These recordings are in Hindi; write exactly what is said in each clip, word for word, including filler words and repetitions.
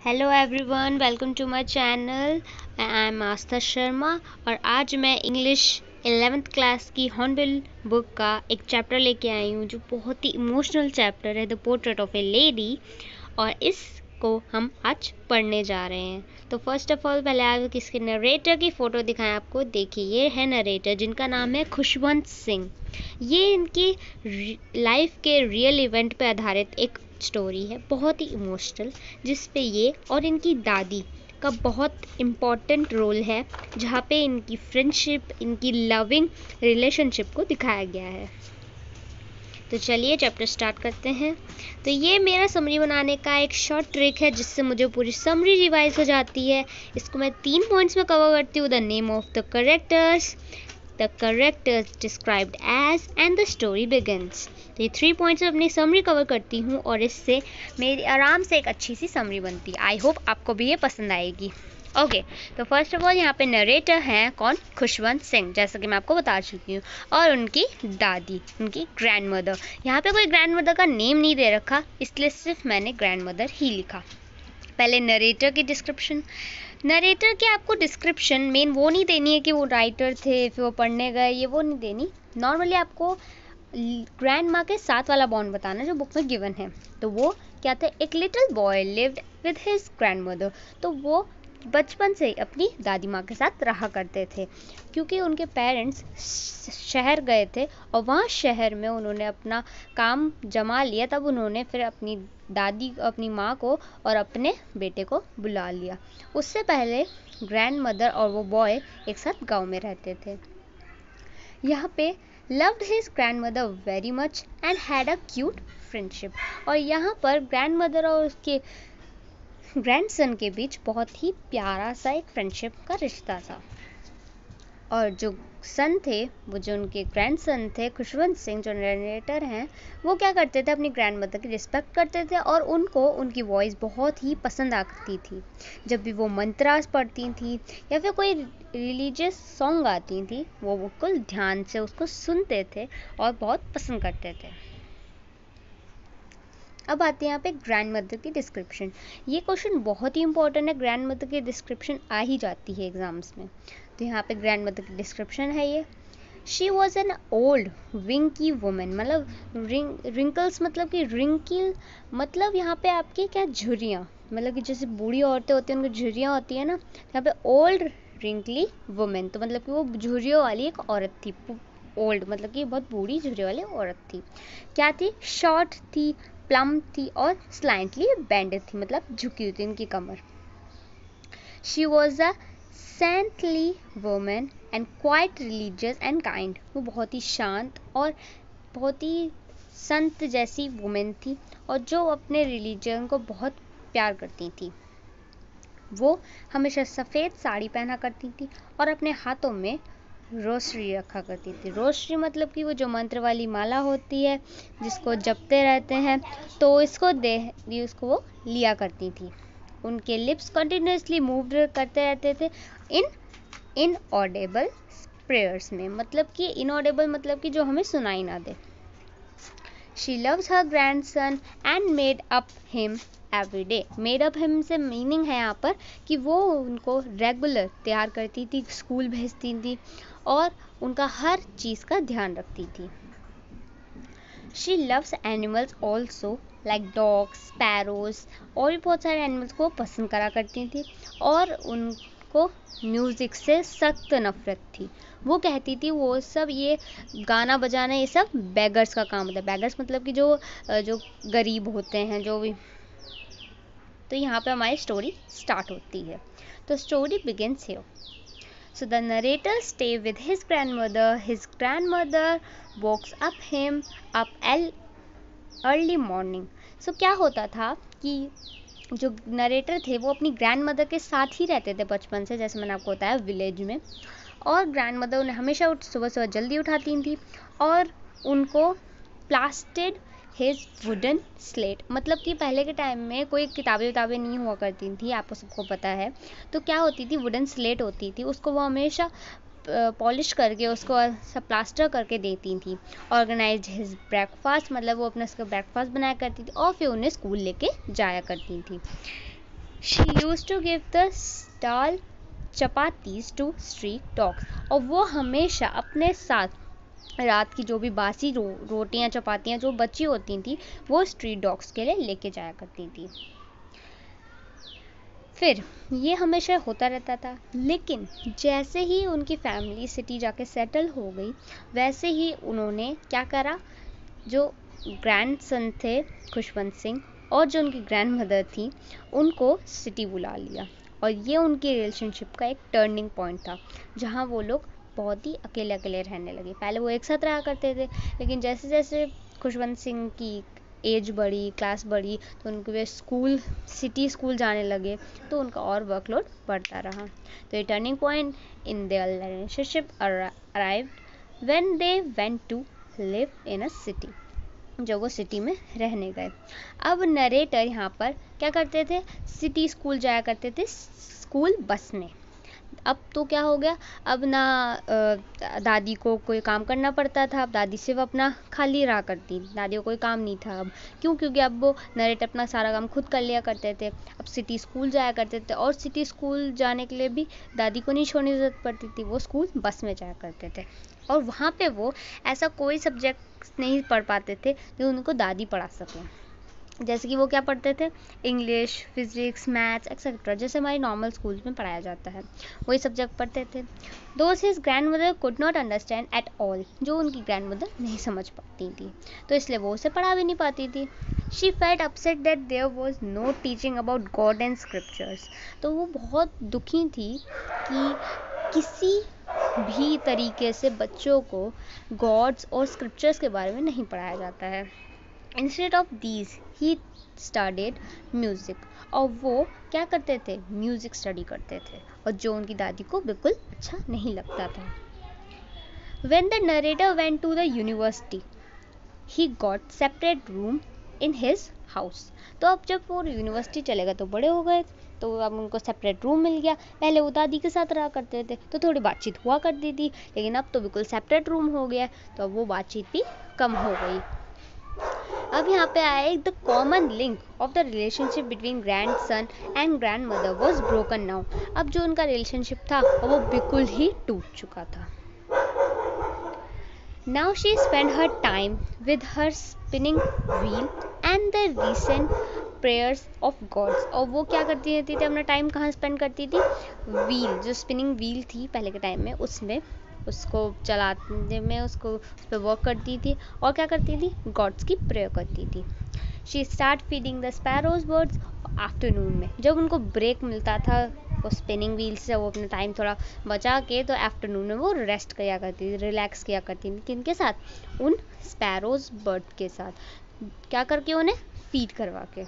Hello everyone, welcome to my channel. I am Aastha Sharma और आज मैं इंग्लिश एलेवेंथ क्लास की हॉर्नबिल बुक का एक चैप्टर लेके आई हूँ जो बहुत ही इमोशनल चैप्टर है, the portrait of a lady. और इसको हम आज पढ़ने जा रहे हैं। तो फर्स्ट ऑफ ऑल पहले आप किसके नरेटर की फ़ोटो दिखाएं आपको। देखिए, ये है नरेटर जिनका नाम है खुशवंत सिंह। ये इनकी लाइफ के रियल इवेंट पे आधारित एक स्टोरी है, बहुत ही इमोशनल, जिस पे ये और इनकी दादी का बहुत इम्पॉर्टेंट रोल है, जहाँ पे इनकी फ्रेंडशिप, इनकी लविंग रिलेशनशिप को दिखाया गया है। तो चलिए चैप्टर स्टार्ट करते हैं। तो ये मेरा समरी बनाने का एक शॉर्ट ट्रिक है जिससे मुझे पूरी समरी रिवाइज हो जाती है। इसको मैं तीन पॉइंट्स में कवर करती हूँ: the name of the characters, the characters described as, and the story begins. तो ये थ्री पॉइंट्स में अपनी समरी कवर करती हूँ और इससे मेरी आराम से एक अच्छी सी समरी बनती है। आई होप आपको भी ये पसंद आएगी। ओके okay, तो फर्स्ट ऑफ ऑल यहाँ पे नरेटर हैं कौन? खुशवंत सिंह, जैसा कि मैं आपको बता चुकी हूँ, और उनकी दादी, उनकी ग्रैंड मदर। यहाँ पे कोई ग्रैंड मदर का नेम नहीं दे रखा, इसलिए सिर्फ मैंने ग्रैंड मदर ही लिखा। पहले नरेटर की डिस्क्रिप्शन। नरेटर की आपको डिस्क्रिप्शन मेन वो नहीं देनी है कि वो राइटर थे, फिर वो पढ़ने गए, ये वो नहीं देनी। नॉर्मली आपको ग्रैंड माँ के साथ वाला बॉन्ड बताना जो बुक में गिवन है। तो वो क्या था? एक little boy lived with his grandmother. तो वो बचपन से ही अपनी दादी माँ के साथ रहा करते थे, क्योंकि उनके पेरेंट्स शहर गए थे और वहाँ शहर में उन्होंने अपना काम जमा लिया। तब उन्होंने फिर अपनी दादी, अपनी माँ को और अपने बेटे को बुला लिया। उससे पहले ग्रैंड मदर और वो बॉय एक साथ गांव में रहते थे। यहाँ पे loved his grandmother very much and had a cute friendship। और यहाँ पर ग्रैंड मदर और उसके ग्रैंडसन के बीच बहुत ही प्यारा सा एक फ्रेंडशिप का रिश्ता था। और जो सन थे, वो जो उनके ग्रैंडसन थे, खुशवंत सिंह जो नरेटर हैं, वो क्या करते थे? अपनी ग्रैंड मदर की रिस्पेक्ट करते थे और उनको उनकी वॉइस बहुत ही पसंद आती थी। जब भी वो मंत्रास पढ़ती थी या फिर कोई रिलीजियस सॉन्ग आती थी, वो बिल्कुल ध्यान से उसको सुनते थे और बहुत पसंद करते थे। अब आते हैं यहाँ पे ग्रैंड मदर की डिस्क्रिप्शन। ये क्वेश्चन बहुत ही इंपॉर्टेंट है, ग्रैंड मदर की डिस्क्रिप्शन आ ही जाती है एग्जाम्स में। तो यहाँ पे ग्रैंड मदर की डिस्क्रिप्शन है ये: she was an old wrinkly woman. मतलब रिंग रिंकल्स मतलब कि रिंकिल मतलब यहाँ पे आपकी क्या? झुर्रियाँ। मतलब कि जैसे बूढ़ी औरतें होती हैं उनकी झुर्रियाँ होती है ना, यहाँ पे ओल्ड रिंकली वुमेन, तो मतलब कि वो झुर्रियों वाली एक औरत थी। ओल्ड मतलब कि बहुत बूढ़ी झुर्रियों वाली औरत थी। क्या थी? शॉर्ट थी, प्लम थी और स्लाइटली बेंडेड थी, मतलब झुकी हुई थी इनकी कमर। She was a saintly woman and quite religious and kind. वो बहुत ही शांत और बहुत ही संत जैसी वुमेन थी और जो अपने रिलीजन को बहुत प्यार करती थी। वो हमेशा सफ़ेद साड़ी पहना करती थी और अपने हाथों में रोशरी रखा करती थी। रोशरी मतलब कि वो जो मंत्र वाली माला होती है जिसको जपते रहते हैं, तो इसको दे उसको वो लिया करती थी। उनके लिप्स कंटिन्यूसली मूव करते रहते थे इन इनऑडिबल प्रेयर्स में। मतलब कि इनऑडिबल मतलब कि जो हमें सुनाई ना दे। She loves her grandson and made up him every day. Made up him से मीनिंग है यहाँ पर कि वो उनको रेगुलर तैयार करती थी, स्कूल भेजती थी और उनका हर चीज़ का ध्यान रखती थी। She loves animals also like dogs, sparrows, और भी बहुत सारे एनिमल्स को पसंद करा करती थी। और उनको म्यूज़िक से सख्त नफरत थी। वो कहती थी वो सब ये गाना बजाना ये सब बेगर्स का काम होता है। बेगर्स मतलब कि जो जो गरीब होते हैं, जो भी। तो यहाँ पे हमारी स्टोरी स्टार्ट होती है। तो story begins here. So the narrator stay with his grandmother. His grandmother wakes up him up early morning. So क्या होता था कि जो नरेटर थे वो अपनी ग्रैंड मदर के साथ ही रहते थे बचपन से, जैसे मैंने आपको बताया, विलेज में। और ग्रैंड मदर उन्हें हमेशा सुबह सुबह जल्दी उठाती थी और उनको प्लास्टेड हिज वुडन स्लेट। मतलब कि पहले के टाइम में कोई किताबें किताबें नहीं हुआ करती थी, आपको सबको पता है। तो क्या होती थी? वुडन स्लेट होती थी, उसको वो हमेशा पॉलिश करके उसको सब प्लास्टर करके देती थी। ऑर्गेनाइज हिज ब्रेकफास्ट मतलब वो अपना उसका ब्रेकफास्ट बनाया करती थी और फिर उन्हें स्कूल लेके जाया करती थी। She use to give the stale chapatis to street dogs, और वो हमेशा अपने साथ रात की जो भी बासी रो, रोटियां चपातियां जो बची होती थी वो स्ट्रीट डॉग्स के लिए लेके जाया करती थी। फिर ये हमेशा होता रहता था, लेकिन जैसे ही उनकी फैमिली सिटी जाके सेटल हो गई वैसे ही उन्होंने क्या करा, जो ग्रैंडसन थे खुशवंत सिंह और जो उनकी ग्रैंड मदर थी उनको सिटी बुला लिया, और ये उनकी रिलेशनशिप का एक टर्निंग पॉइंट था जहाँ वो लोग बहुत ही अकेले अकेले रहने लगे। पहले वो एक साथ रहा करते थे, लेकिन जैसे जैसे खुशवंत सिंह की एज बढ़ी, क्लास बढ़ी, तो उनके वे स्कूल सिटी स्कूल जाने लगे, तो उनका और वर्कलोड बढ़ता रहा। तो ये turning point in their relationship arrived when they went to live in a city, जब वो सिटी में रहने गए। अब नरेटर यहाँ पर क्या करते थे, सिटी स्कूल जाया करते थे स्कूल बस में। अब तो क्या हो गया, अब ना दादी को कोई काम करना पड़ता था, अब दादी सिर्फ अपना खाली रहा करती, दादी को कोई काम नहीं था अब, क्यों, क्योंकि अब वो नरेटर अपना सारा काम खुद कर लिया करते थे। अब सिटी स्कूल जाया करते थे, और सिटी स्कूल जाने के लिए भी दादी को नहीं छोड़ने की ज़रूरत पड़ती थी, वो स्कूल बस में जाया करते थे, और वहाँ पे वो ऐसा कोई सब्जेक्ट नहीं पढ़ पाते थे जो उनको दादी पढ़ा सकें। जैसे कि वो क्या पढ़ते थे, इंग्लिश, फिजिक्स, मैथ्स एक्सेट्रा, जैसे हमारे नॉर्मल स्कूल में पढ़ाया जाता है वही सब्जेक्ट पढ़ते थे। Those his grandmother could not understand at all, जो उनकी ग्रैंड मदर नहीं समझ पाती थी, तो इसलिए वो उसे पढ़ा भी नहीं पाती थी। She felt upset that there was no teaching about God and scriptures, तो वो बहुत दुखी थी कि किसी भी तरीके से बच्चों को गॉड्स और स्क्रिप्चर्स के बारे में नहीं पढ़ाया जाता है। Instead of these he studied music, और वो क्या करते थे, म्यूज़िक स्टडी करते थे, और जो उनकी दादी को बिल्कुल अच्छा नहीं लगता था। When the narrator went to the university, he got separate room in his house. तो अब जब वो यूनिवर्सिटी चले गए तो बड़े हो गए, तो अब उनको सेपरेट रूम मिल गया। पहले वो दादी के साथ रहा करते थे तो थोड़ी बातचीत हुआ करती थी, लेकिन अब तो बिल्कुल सेपरेट रूम हो गया, तो अब वो बातचीत भी कम हो गई। अब यहाँ पे आया एक the common link of the relationship between grandson and grandmother was broken now. अब जो उनका रिलेशनशिप था वो बिल्कुल ही टूट चुका था। Now she spend her time with her spinning wheel and the recent prayers of gods, और वो क्या करती रहती थी, अपना टाइम कहाँ स्पेंड करती थी, व्हील, जो स्पिनिंग व्हील थी पहले के टाइम में, उसमें उसको चलाने में उसको उस पर वर्क करती थी, और क्या करती थी, गॉड्स की प्रेयर करती थी। She start feeding the sparrows birds afternoon में, जब उनको ब्रेक मिलता था वो स्पिनिंग व्हील से, वो अपना टाइम थोड़ा बचा के, तो आफ्टरनून में वो रेस्ट किया करती थी, रिलैक्स किया करती थी, किनके साथ, उन स्पैरोज बर्ड के साथ, क्या करके, उन्हें फीड करवा के।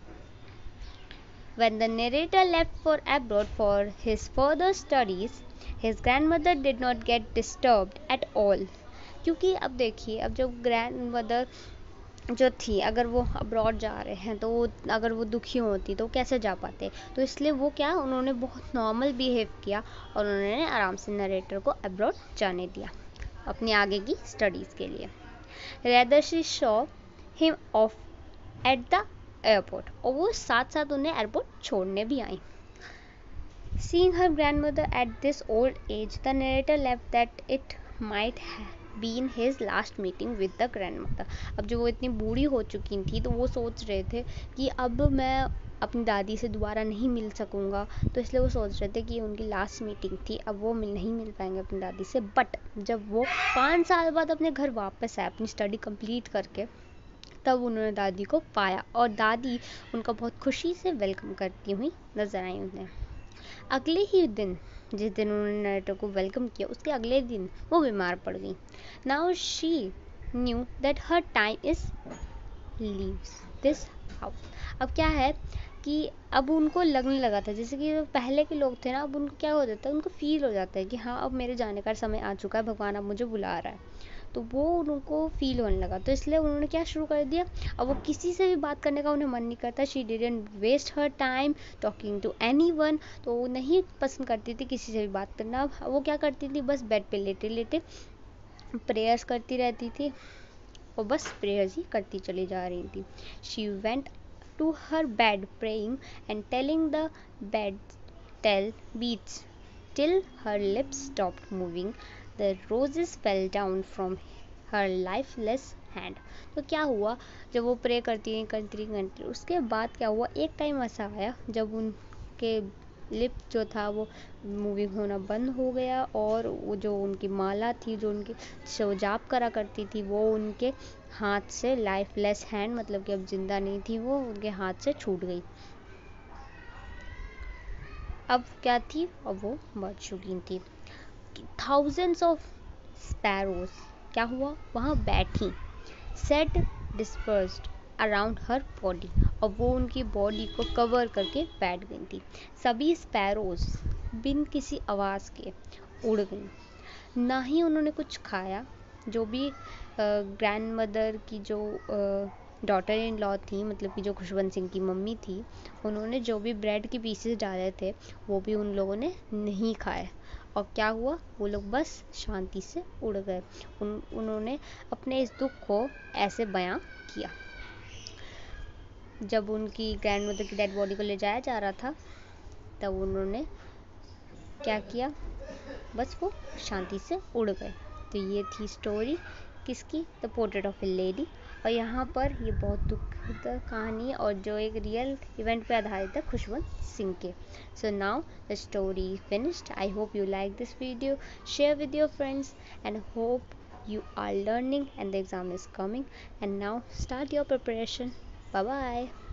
When the narrator left for abroad for his further studies, his grandmother did not get disturbed at all. क्योंकि अब देखिए, अब जब ग्रैंडमदर जो थी, अगर वो अब्रॉड जा रहे हैं तो वो अगर वो दुखी होती तो कैसे जा पाते, तो इसलिए वो क्या, उन्होंने बहुत नॉर्मल बिहेव किया और उन्होंने आराम से नरेटर को अब्रॉड जाने दिया अपनी आगे की स्टडीज़ के लिए। Rather she saw him off at the airport, और वो साथ साथ उन्हें एयरपोर्ट छोड़ने भी आई। Seeing her grandmother at this old age, the narrator left that it might have been his last meeting with the grandmother. अब जो वो इतनी बूढ़ी हो चुकी थी तो वो सोच रहे थे कि अब मैं अपनी दादी से दोबारा नहीं मिल सकूँगा, तो इसलिए वो सोच रहे थे कि उनकी लास्ट मीटिंग थी, अब वो मिल नहीं मिल पाएंगे अपनी दादी से। बट जब वो पाँच साल बाद अपने घर वापस आए अपनी स्टडी कंप्लीट करके, तब उन्होंने दादी को पाया, और दादी उनका बहुत खुशी से वेलकम करती हुई नजर आई उन्हें। अगले ही दिन, जिस दिन उन्होंने नरेटर को वेलकम किया, उसके अगले दिन वो बीमार पड़ गई। Now she knew that her time is leaves this house. अब क्या है कि अब उनको लगने लगा था, जैसे कि पहले के लोग थे ना, अब उनको क्या हो जाता है, उनको फील हो जाता है कि हाँ अब मेरे जाने का समय आ चुका है, भगवान अब मुझे बुला रहा है, तो वो उनको फील होने लगा, तो इसलिए उन्होंने क्या शुरू कर दिया, अब वो किसी से भी बात करने का उन्हें मन नहीं करता। She didn't waste her time talking to anyone, तो वो नहीं पसंद करती थी किसी से भी बात करना। अब वो क्या करती थी, बस बेड पे लेटे लेटे प्रेयर्स करती रहती थी, और बस प्रेयर्स ही करती चली जा रही थी। She went to her bed praying and telling the bed tell beats till her lips stopped moving. The roses fell down from her lifeless hand. तो क्या हुआ, जब वो प्रे करती रही करती रही करती रही उसके बाद क्या हुआ, एक टाइम ऐसा आया जब उनके लिप जो था वो मूविंग होना बंद हो गया और वो जो उनकी माला थी जो उनकी जो जाप करा करती थी वो उनके हाथ से, लाइफलेस हैंड मतलब कि अब जिंदा नहीं थी वो, उनके हाथ से छूट गई। अब क्या थी, अब वो मर चुकी थी। थाउजेंड्स ऑफ स्पैरोज क्या हुआ, वहाँ बैठी, set dispersed around her body, और वो उनकी बॉडी को कवर करके बैठ गई थी। सभी स्पैरोज बिन किसी आवाज़ के उड़ गई। ना ही उन्होंने कुछ खाया। जो भी ग्रैंड मदर की जो डॉटर इन लॉ थी, मतलब कि जो खुशवंत सिंह की मम्मी थी, उन्होंने जो भी ब्रेड के पीसेस डाले थे वो भी उन लोगों ने नहीं खाए। और क्या हुआ, वो लोग बस शांति से उड़ गए। उन उन्होंने अपने इस दुख को ऐसे बयां किया। जब उनकी ग्रैंड मदर की डेड बॉडी को ले जाया जा रहा था तब उन्होंने क्या किया, बस वो शांति से उड़ गए। तो ये थी स्टोरी किसकी, the portrait of a lady. और यहाँ पर ये बहुत दुखद कहानी और जो एक रियल इवेंट पे आधारित है खुशवंत सिंह के। So now the story finished. I hope you like this video, share with your friends and hope you are learning and the exam is coming, and now start your preparation. Bye bye.